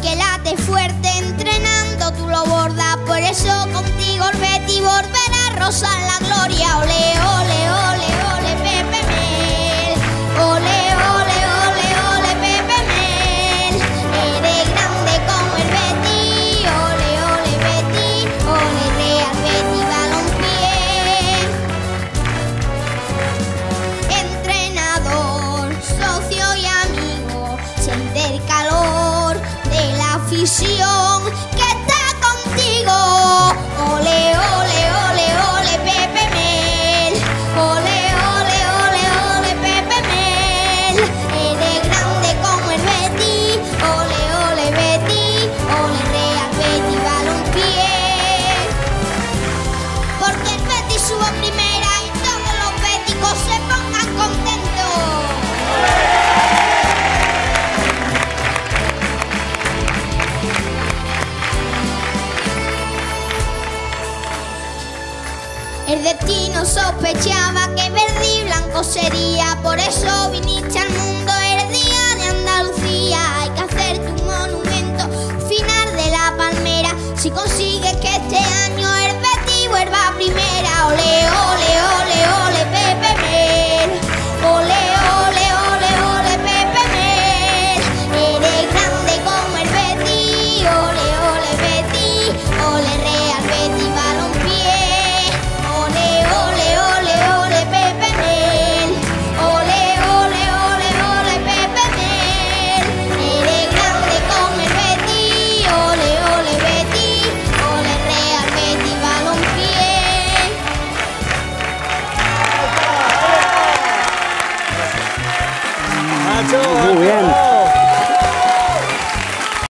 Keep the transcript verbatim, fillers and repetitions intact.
que late fuerte entrenando tú lo bordas. Por eso contigo el Betis volverá a rozar la gloria. Ole, ole, ole, ole, Pepe Mel. Ole, ole, ole, ole, Pepe Mel. Eres grande como el Betis. Ole, ole, Betis. Ole, Real Betis Balompié. Entrenador, socio y amigo, siente el calor de la afición que está contigo. Ole, ole, ole, ole, Pepe Mel. Ole, ole, ole, ole, Pepe Mel. Eres grande como el Betis. Ole, ole, Betis. Ole, Real Betis Balompié. Porque el Betis subo primera y todos los béticos se pongan contentos. El destino sospechaba que verde y blanco sería, por eso viniste al mundo, eres día de Andalucía. Hay que hacerte un monumento, final de la palmera, si consigues que este año el Betis vuelva a primera. Ole, ole, ole, ole, Pepe Mel. Ole, ole, ole, ole, Pepe Mel. Eres grande como el Betis. Ole, ole, Betis. Ole, Real Betis Balompié. Ole, ole, ole, ole, Pepe Mel. Ole, ole, ole, ole, Pepe Mel. Eres grande como el Betis. Ole, ole, Betis. Ole, Real Betis Balompié. Muy bien.